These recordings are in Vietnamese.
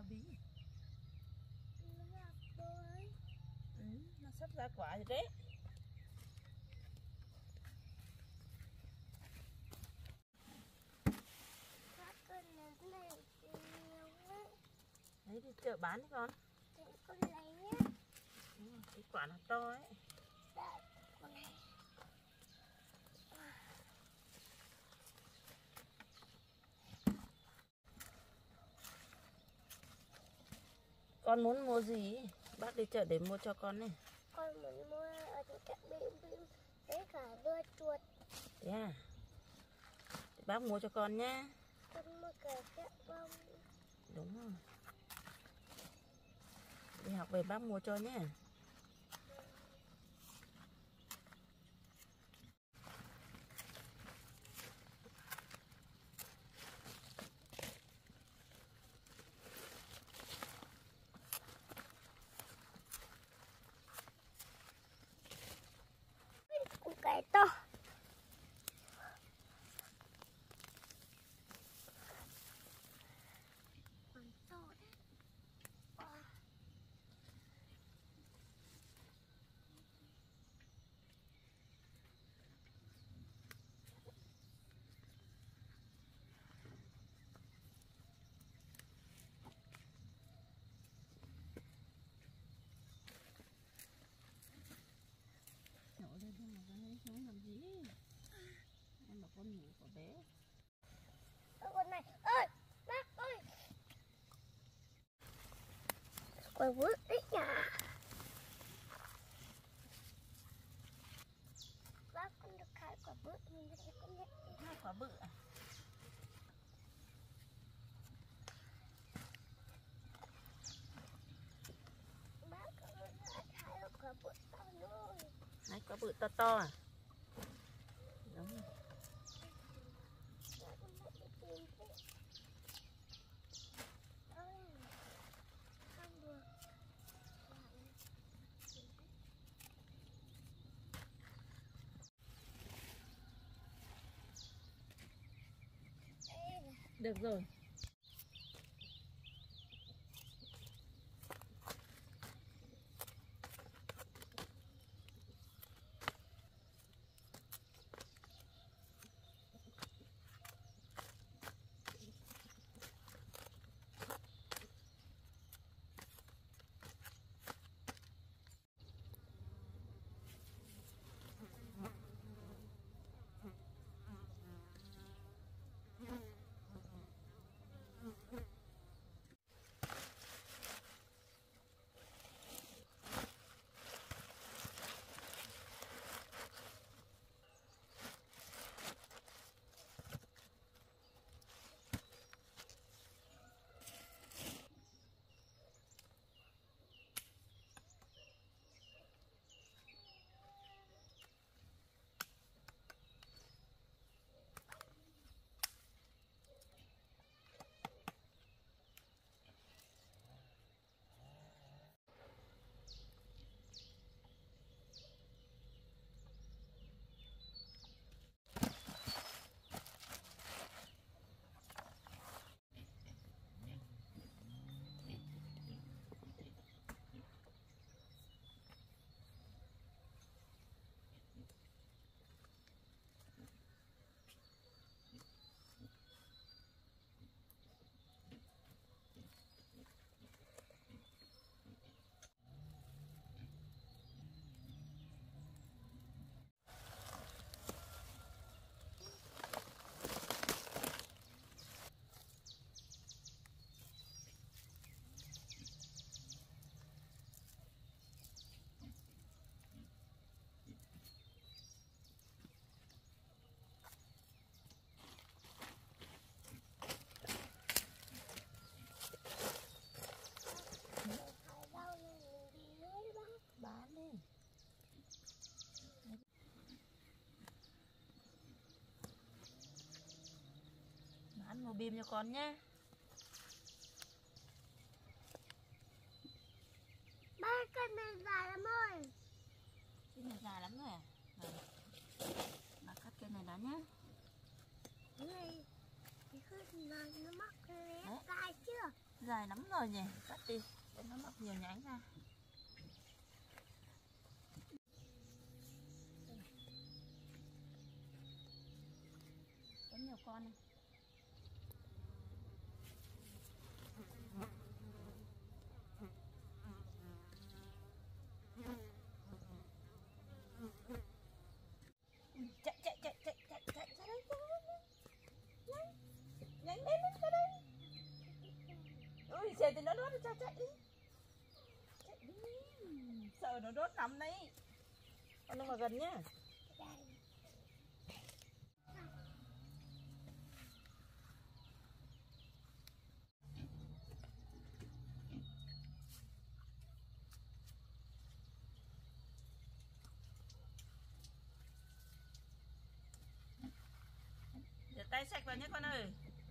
bí. Nó sắp ra quả rồi đấy. Lấy đi chợ bán đi con. Con lấy nhé. Cái quả nó to ấy. Đây, con này. Con muốn mua gì? Bác đi chợ để mua cho con này. Con muốn mua ở chỗ chợ bim với cả dưa chuột. Thế à? Để bác mua cho con nhá. Con mua cả kẹo bông. Đúng rồi. Đi học về bác mua cho nhé. Củ cải to. Còn to đấy. Nhổ lên nhưng mà con ấy xuống làm gì? Em bảo con ngủ của bé. Con này ơi, bác ơi. Quả vứt đấy nhỉ. Bác con được 2 quả vứt nhưng mà con nhận 2 quả bự à? bác con đã 2 quả vứt to rồi. 2 quả bự to to à? Đúng rồi. Bác con đã đi tìm thế. Ơi, không được. Được rồi. Bán đi. Bán một bìm cho con nhé. Ba cây này dài lắm rồi. Cây này dài lắm rồi à? Rồi. Bà cắt cây này đó nhé. Này, cái khơi này nó mắc cái dài chưa? dài lắm rồi nhỉ, cắt đi để nó mọc nhiều nhánh ra. Có nhiều con này. Chạy chạy chạy chạy chạy chạy ra đây, nhanh nhanh lên ra đây. Ui xe thì nó đốt, chạy chạy đi, chạy đi, sợ nó đốt lắm đấy. Con đừng vào gần nhá. Rửa tay sạch vào nhé con ơi.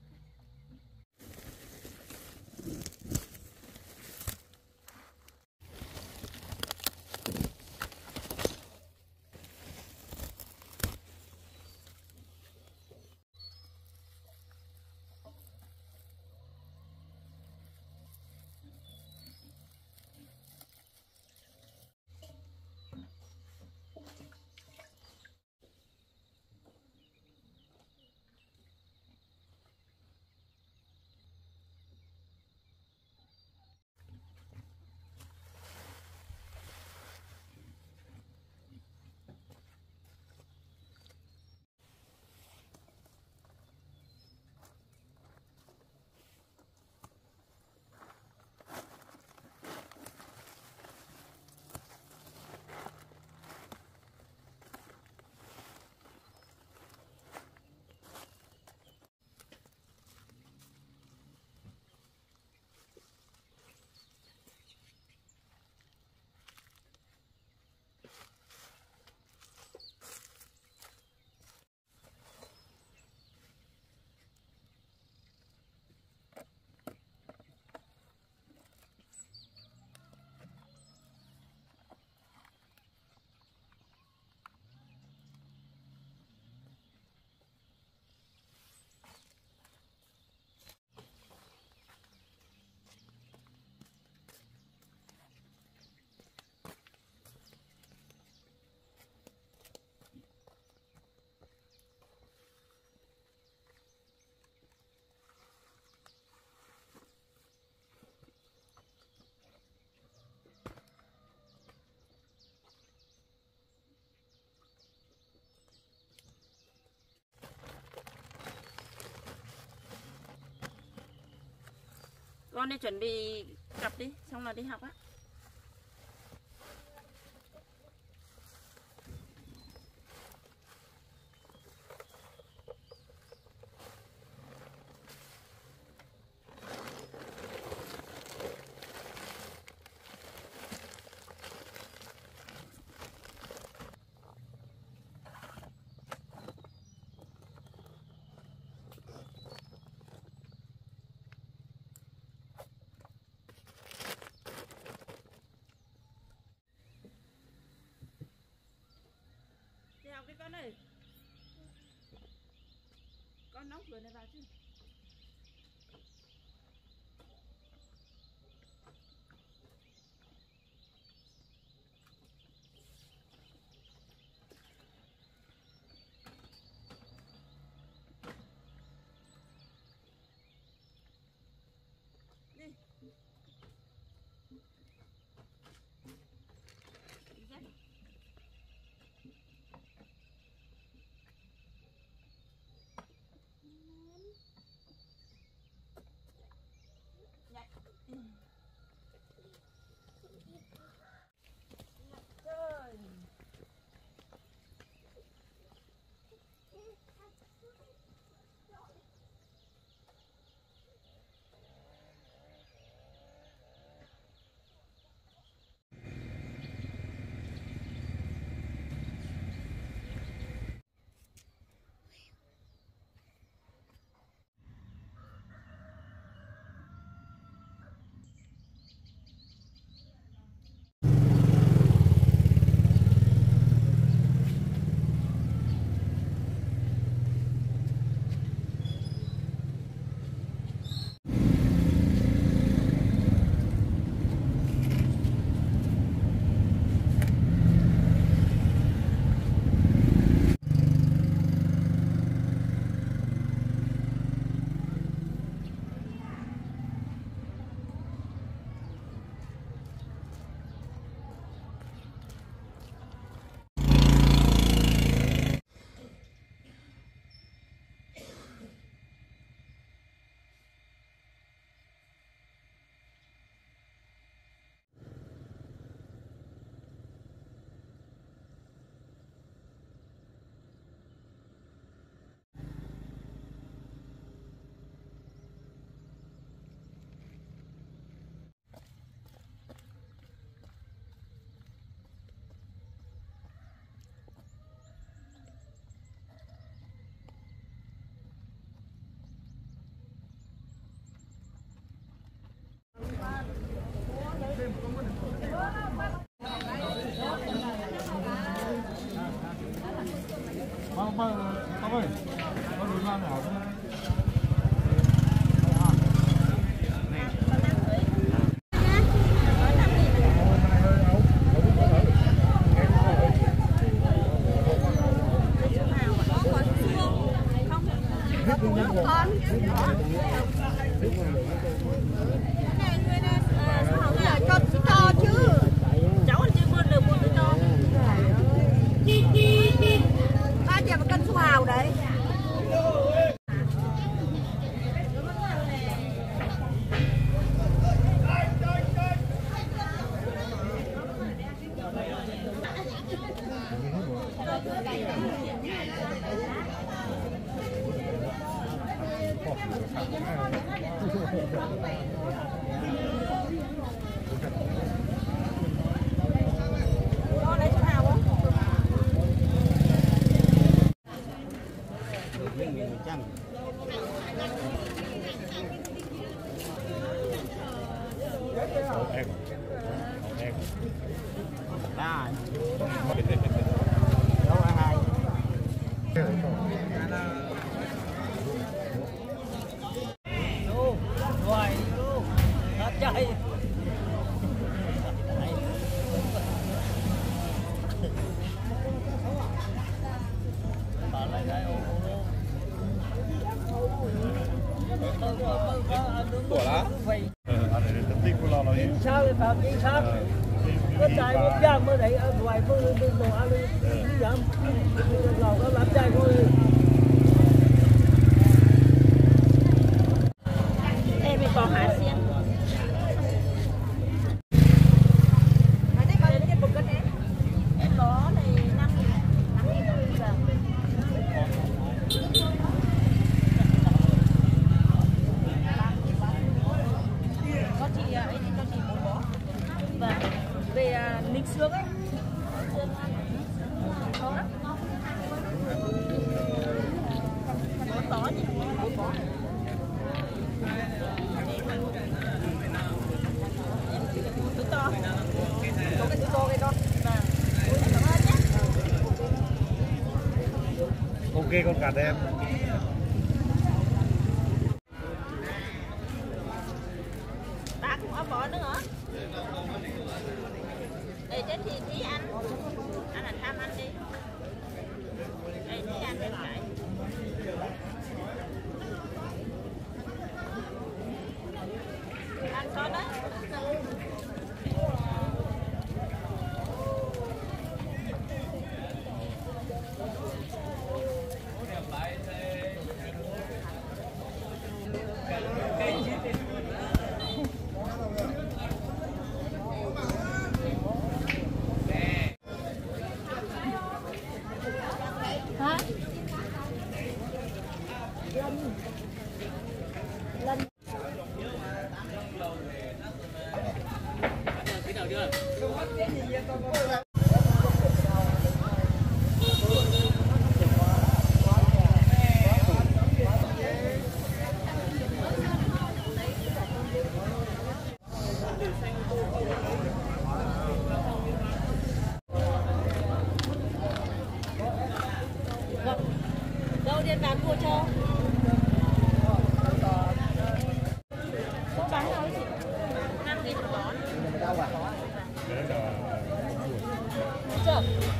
Con đi chuẩn bị cặp đi, xong là đi học á. Đi học đi con ơi. Con nóng cửa này vào chứ. Đi. Đi dắt. Nhảy. Chơi. có chạy một giang mới thấy ở ngoài phương đồ ăn đi dám lò có làm chạy thôi. Em bị bỏ hạt xiên. Em đó này 5.000 giờ. Có chị ấy thì cho chị một bó. Và về ninh xương ấy. Ngon lắm. Bó to nhỉ? Bó. Túi to. Có cái túi to cái con. Vâng. Cảm ơn nhé. Ok con cả em. Bà cũng có bó nữa hả? Để trên thì tí ăn. Ăn là tham ăn đi. Đây tí ăn bên phải. Ăn con đấy. Hả? Lần. Đâu điện bán mua cho. Có bán đâu chị? 5.000 một bó. Chưa?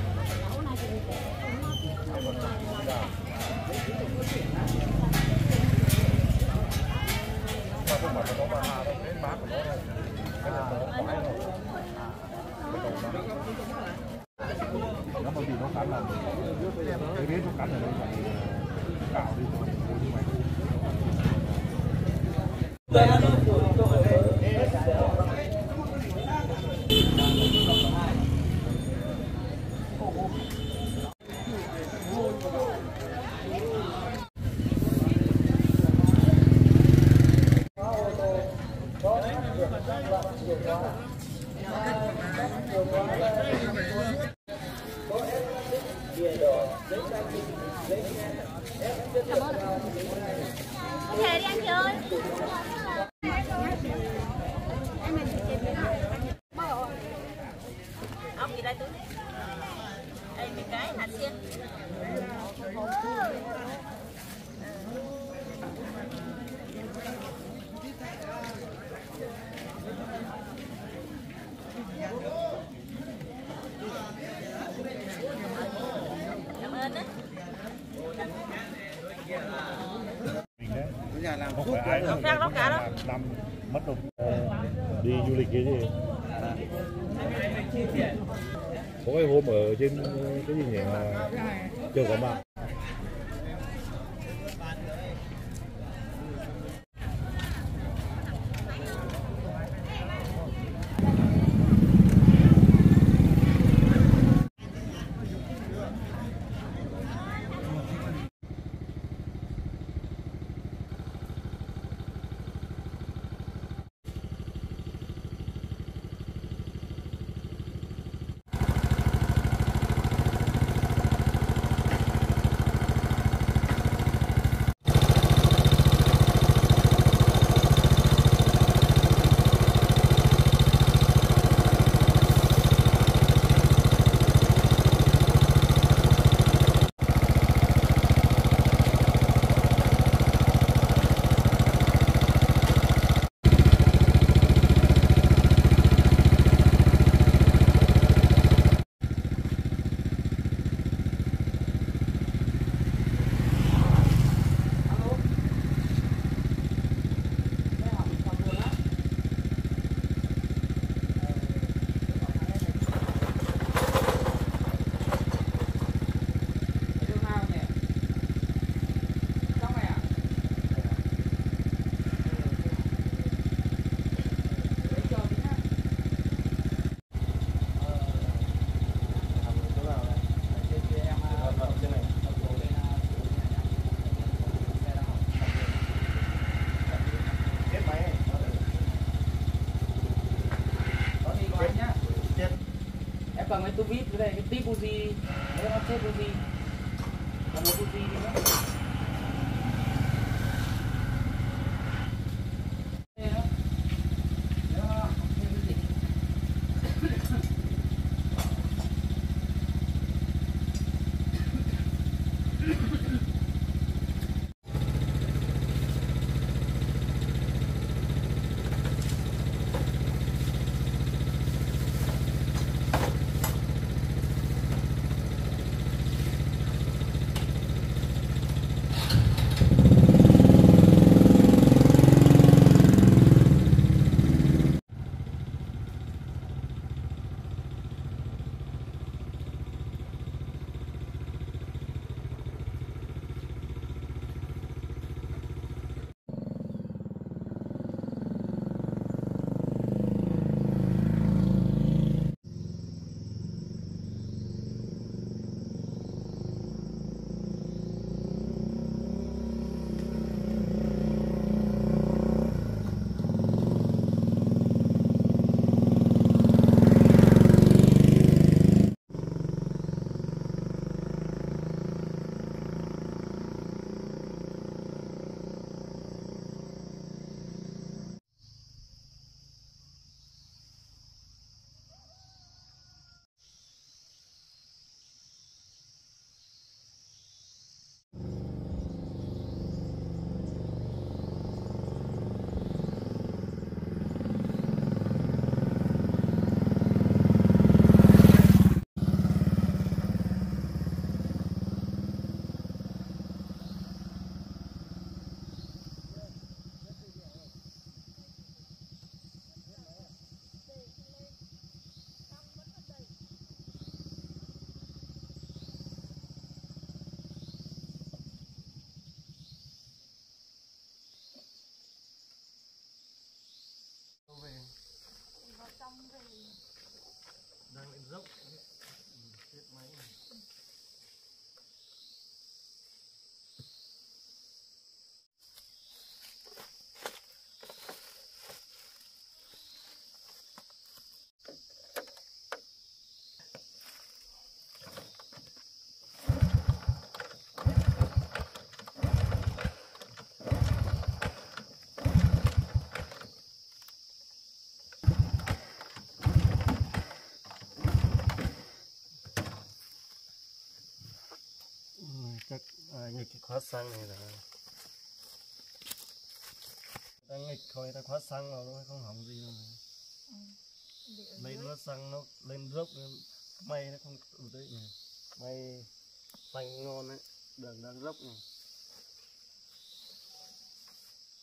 Nó mà vì nó cắn là cái biết nó cắn ở đây phải cạo đi rồi như vậy. Thề đi anh chị ơi. Ông gì đây tôi? Đây mấy cái hạt xiên. là làm không suốt phải ai Nó khác lắm cả đó. năm mất đâu. Đi du lịch cái gì có cái hôm ở trên cái gì nhỉ chợ Có Mạc. Em cầm cái tu vít cái này cái tip Uzi nếu nó chết Uzi còn một Uzi đi nữa. Đang lên dốc chết máy. Chắc nghịch cái khóa xăng này là đang nghịch thôi, ta khóa xăng vào nó không hỏng gì đâu này. Lấy nó xăng nó lên dốc may nó không tụt đấy này, may xăng ngon đấy, đường đang dốc này.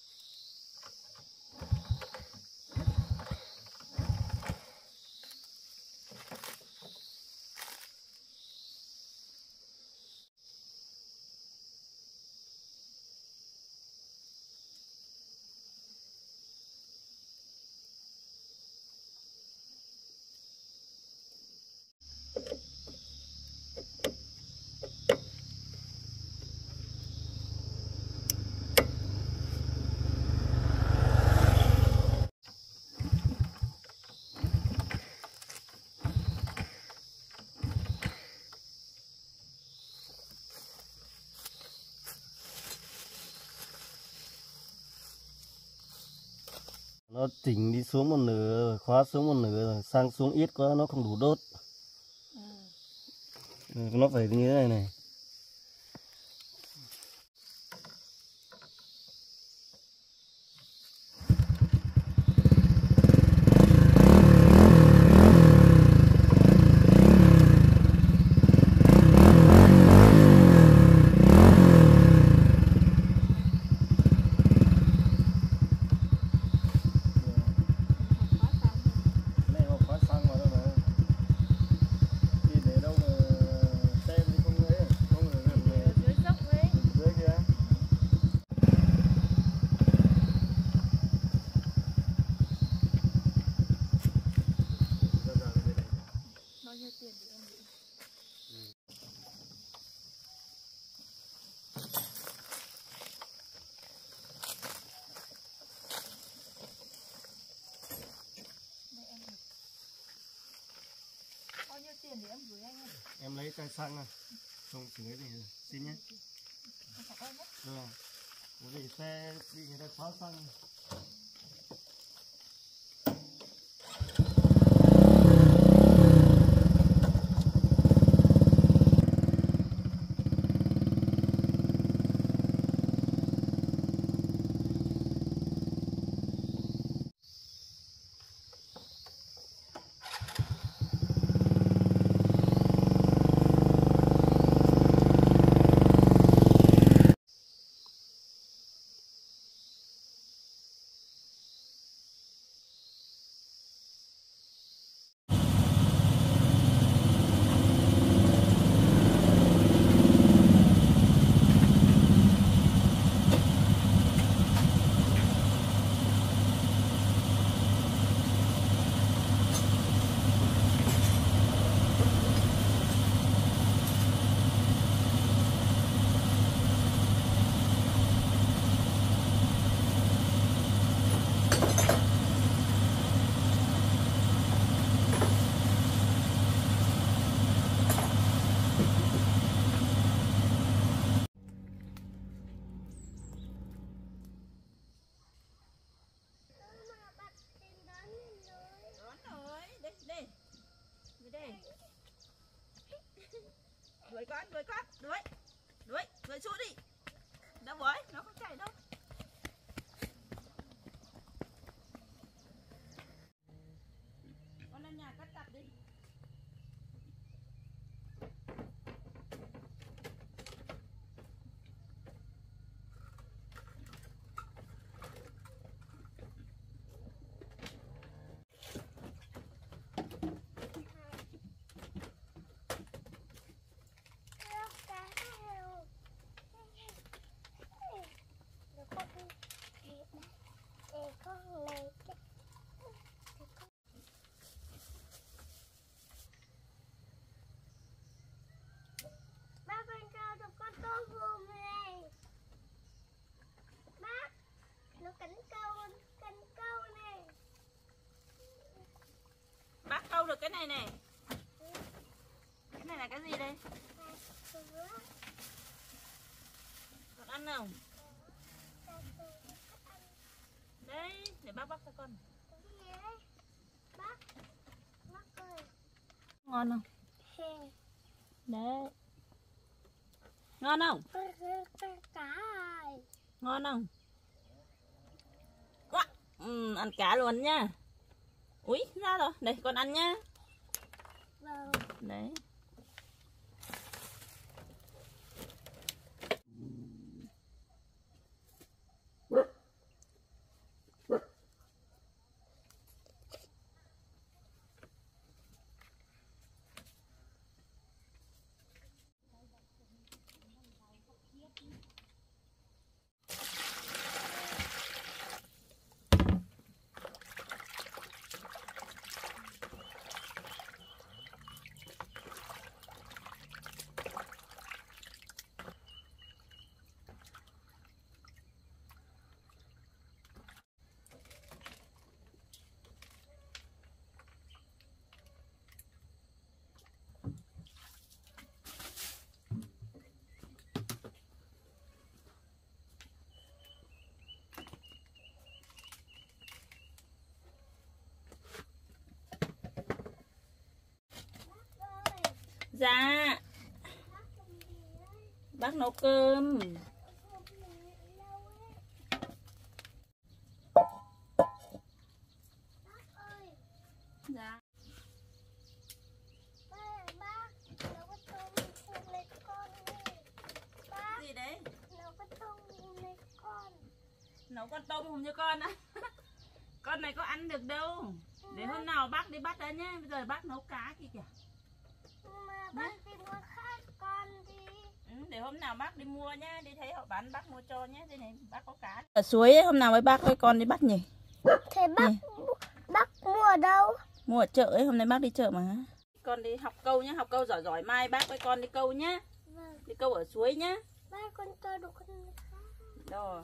Nó chỉnh đi xuống một nửa, khóa xuống một nửa rồi, sang xuống ít quá nó không đủ đốt. Nó phải như thế này này. Em lấy chai xăng này, không chỉ lấy thì xin nhé. Rồi, vì xe bị người ta khóa xăng. Đuổi xuống đi. Đâu với, nó không chạy đâu. Con lên nhà cắt cặp đi. Bác con cho được con tôm hùm này. Bác, nó cắn câu này. Bác câu được cái này này. Cái này là cái gì đây? Con ăn không? Đấy, để bác bắt cho con. Bác ơi. Ngon không? Đấy. Ngon không? Cá ơi. Ngon không? Quá. Ăn cá luôn nha. Úi, ra rồi. Đây, con ăn nhá. Vâng. Đấy. Dạ. Bác nấu cơm. Dạ. Gì đấy? Nấu con tôm hùm cho con á. Con này có ăn được đâu. Để hôm nào bác đi bắt ra nhé. Bây giờ bác nấu cá kìa kìa. Mà bác đi mua khác con đi. Để hôm nào bác đi mua nhé. Đi thấy họ bán bác mua cho nhé. Đây này bác có cá. Ở suối ấy, hôm nào với bác với con đi bắt nhỉ? Thế bác mua ở đâu? Mua ở chợ ấy, hôm nay bác đi chợ mà. Con đi học câu nhé, học câu giỏi giỏi, mai bác với con đi câu nhé. Vâng. Đi câu ở suối nhé. Ba con cho đủ con khác. Rồi.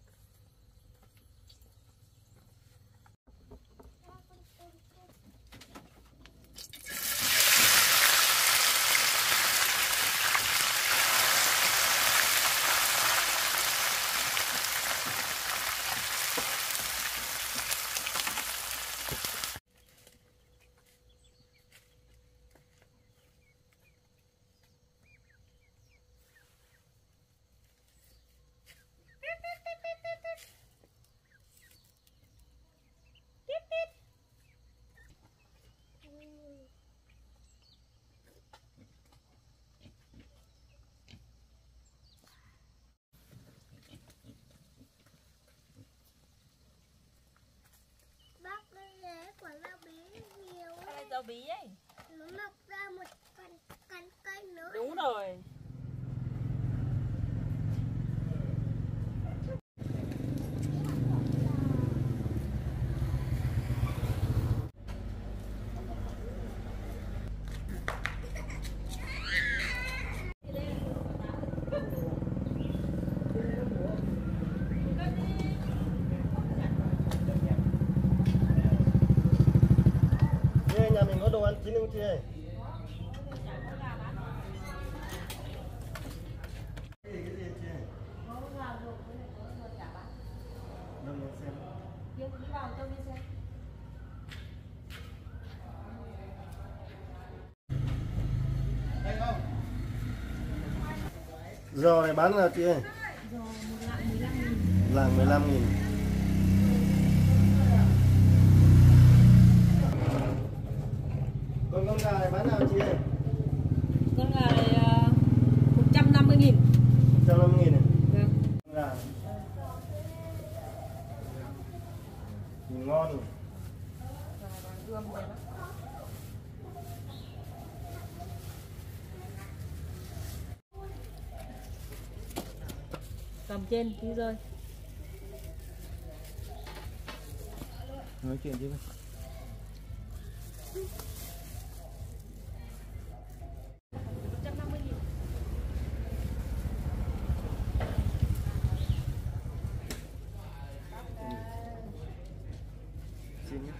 Bác đây lấy quả rau bí nhiều Cái này ấy. rau bí ấy. Nó mọc ra một cành cây nữa. Đúng rồi. Nhà mình có đồ ăn chín không chị ơi? Cái gì chị ơi? Đâu mình xem. Đây không? Giò này bán là chị ơi? Giò lạng 15.000. Còn con gà này bán nào chị ơi? Con gà này 150.000. 150.000 này. Vâng. Con gà. Ngon. Cầm trên tí rơi. Nói chuyện chứ. Xin nhé.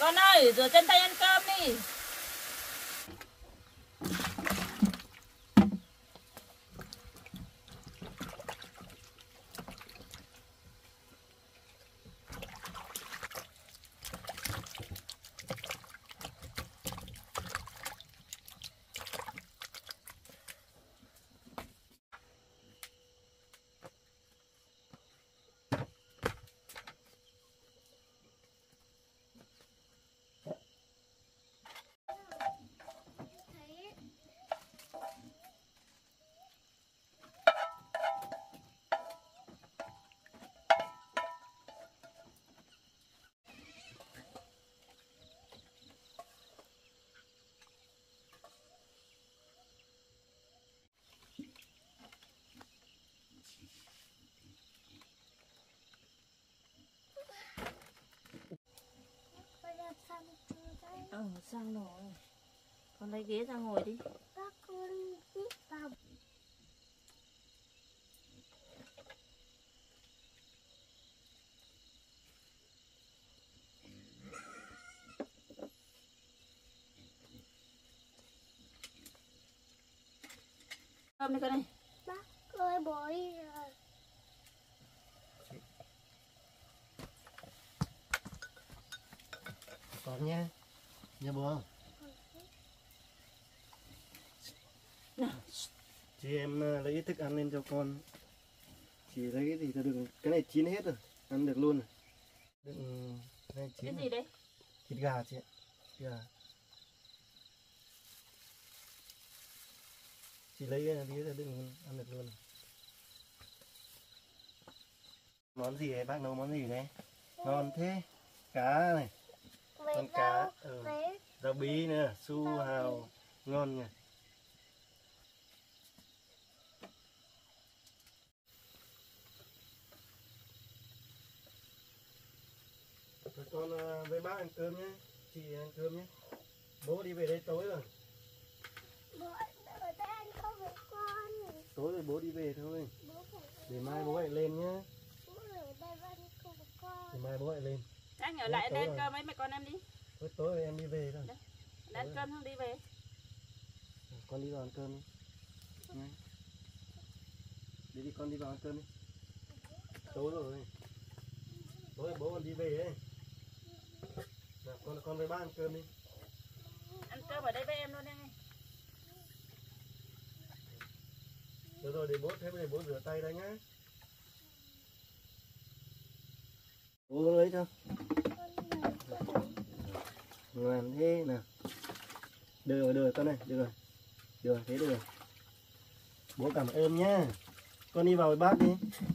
Con ơi, rửa chân tay ăn cơm đi. Sang rồi. Con lấy ghế ra ngồi đi. Các con biết vào. Cơm đi con ơi. Bác ơi bố đi rồi. Con nha. Nha bố. Nào. Chị em lấy ít thức ăn lên cho con. Chị lấy cái gì cho được. Cái này chín hết rồi. Ăn được luôn rồi. Đừng... Cái Cái chín gì đấy? thịt gà chị ạ. Thịt gà. Chị lấy cái đĩa ra đừng ăn được luôn. Món gì đấy bác nấu món gì đấy? Ngon thế. Cá này. Con cá. Rau bí nữa. Su hào. Ngon nhỉ. Rồi con với bác ăn cơm nhé. Chị ăn cơm nhé. Bố đi về đây tối rồi. Bố ở đây ăn không với con. Tối rồi bố đi về thôi. Bố phải Để mai bố lại lên nhé. bố ở đây ăn không với con. Để mai bố lại lên. Anh ở lại đây ăn cơm ấy mẹ con em đi. Tối rồi em đi về thôi. Đấy. Ăn cơm không đi về. Con đi vào ăn cơm đi. Nhé. Đi con đi vào ăn cơm đi. Tối rồi. Tối rồi bố còn đi về ấy. Nào, con với bác ăn cơm đi. Ăn cơm ở đây với em luôn em. Được rồi để bố rửa tay đây nhá. Bố lấy cho. Ngoan thế nào. Được rồi con này, được rồi. Được rồi, thế được rồi. Bố cảm ơn nhá. Con đi vào với bác đi.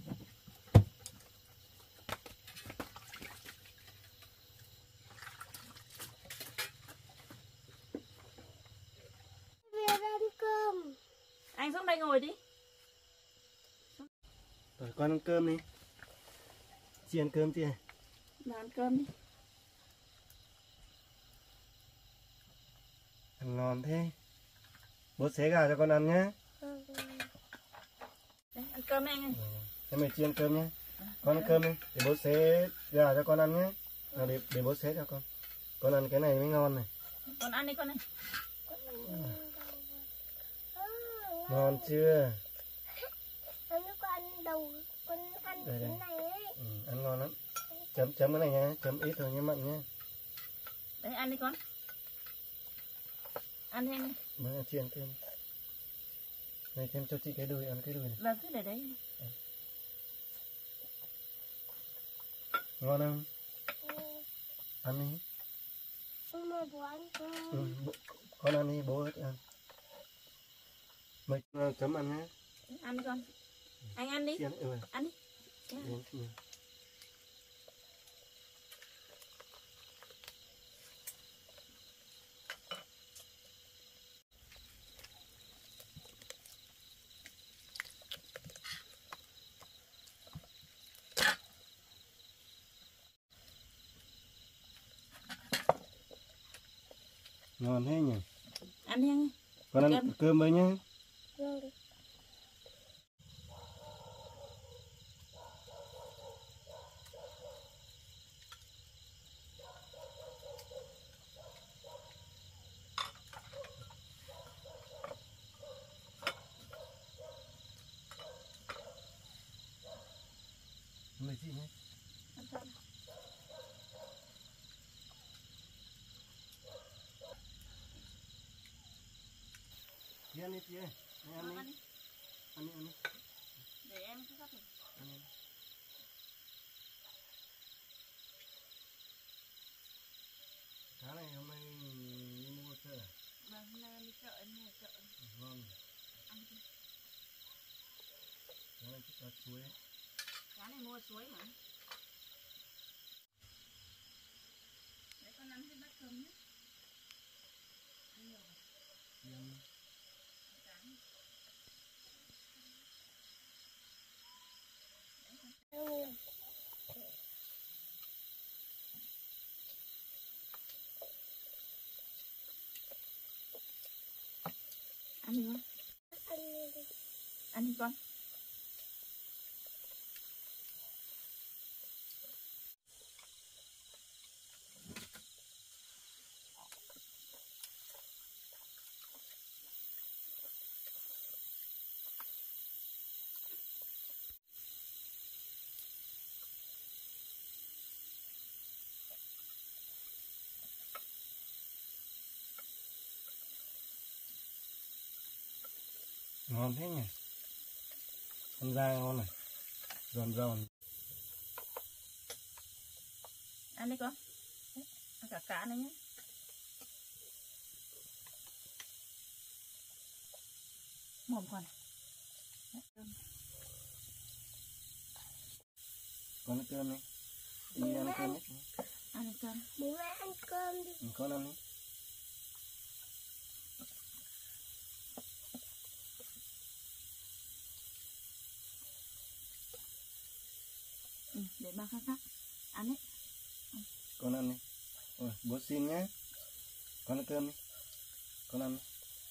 Về ăn cơm. Anh xuống đây ngồi đi. Rồi con ăn cơm đi. Chị ăn cơm chị. Mà ăn cơm đi. Ăn ngon thế. Bố xé gà cho con ăn nhé. Đấy, ăn cơm đi anh ơi. Em mày chị ăn cơm nhé. Con ăn cơm đi. Để bố xé gà cho con ăn nhé. Nào để bố xé cho con. Con ăn cái này mới ngon này. Con ăn đi con ơi. Ngon chưa? Con ăn đầu, con ăn Đây, cái đây. này ấy. Ăn ngon lắm. Chấm cái này nha. Chấm ít thôi nhé mặn nhé. Đấy ăn đi con. Ăn đi anh ơi. Mới chị ăn cơm. Này thêm cho chị cái đùi, ăn cái đùi này. Vâng, cứ để đấy. Ngon không? Ừ. Ăn đi. Mà bố ăn cơm. Con ăn đi, bố ăn. Mày chấm ăn nhé. Ăn đi con. Anh ăn đi. Chị ăn, Ăn đi. Đến chị. Ngon thế nhỉ? Ăn đi anh ơi. Con ăn cơm với nhá. Vâng. Mời chị nhé. Ăn cơm. Chị ăn đi chị ơi. Anh ăn đi. Ăn đi, ăn đi. Để em cứ cắt thử. Ăn đi. Cá này hôm nay đi mua chợ à? Vâng, hôm nay em đi chợ, em mua ở chợ. Ngon. Ăn đi. Cá này thích cá suối ấy. Cá này mua ở suối mà. Đấy, con nắm trên bát cơm nhé. Ăn nhiều rồi. Đi ăn đi. Cá. Ăn đi con. Ăn đi con. Ngon thế nhỉ. Con da ngon này. Giòn giòn. Ăn đi con. Đấy, ăn cả cá này nhé. Mồm con này. Đấy, cơm. Con ăn cơm đi. Đi ăn cơm đi. Ăn cơm. Bố ơi ăn cơm đi. Con ăn đi. Ừ, để ba khác. Ăn đấy. Con ăn đi. Ôi, bố xin nhé. Con ăn cơm đi. Con ăn đi.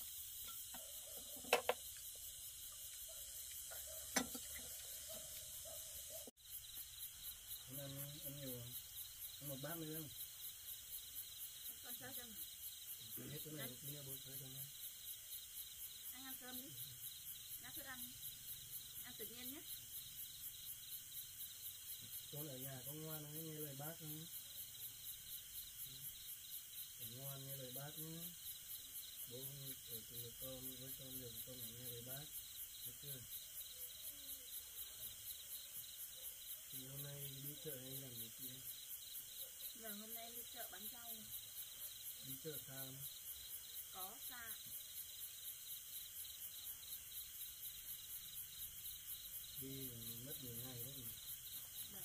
Con ăn nhiều không? Ăn một bát nữa không? Con chơi cho mà. Để hết cái này, tí nữa bố chơi cho nhé. Anh ăn cơm đi. Nhá thức ăn. Ăn tự nhiên nhé. Con ở nhà con ngoan hãy nghe lời bác nhé. Con ngoan nghe lời bác nhé. Bố ở cùng với con được con phải nghe lời bác. Được chưa? Thì hôm nay đi chợ hay làm gì chị? Vâng, hôm nay em đi chợ bán rau. Đi chợ xa không? Có xa. Đi mất nhiều ngày đấy. Vâng.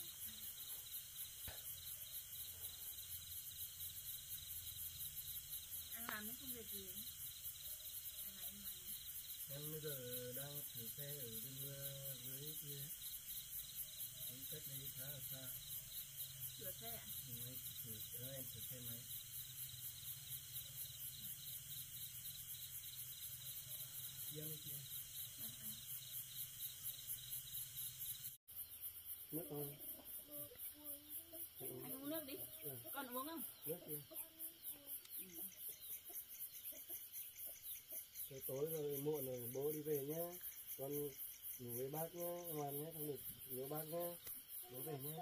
Anh làm những công việc gì ấy? Anh làm gì? Em bây giờ đang sửa xe ở bên dưới kia. Đến cách đây khá là xa. Sửa xe ạ? Em sửa xe máy. Chị ăn đi chị. Ăn. Nước không? Anh uống nước đi. Con uống không? Nước đi. Thế tối rồi muộn rồi bố đi về nhé. Con ngủ với bác nhé, ngoan nhé, không được nhớ bác nhé. Bố về nhé.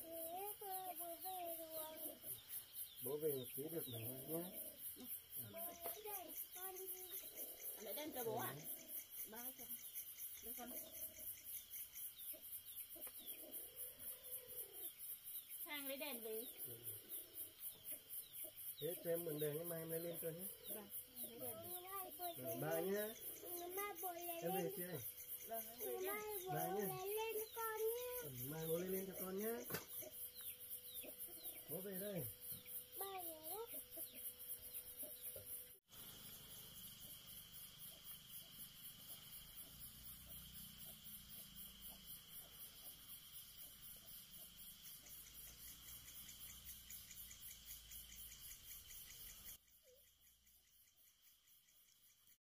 Bố về một tí được nữa nhé. Lấy đem cho bố ạ. Ba cho. Đưa con. Sang lấy đèn về. Thế cho em mượn đèn nhưng mà em lấy lên cho nhé. Vâng, lấy đèn về. Rồi, bye nhé. Em về chưa? Vâng, em về nhé. Bye nhé. Lên con nhé. Mai bố lên cho con nhé. Bố về đây.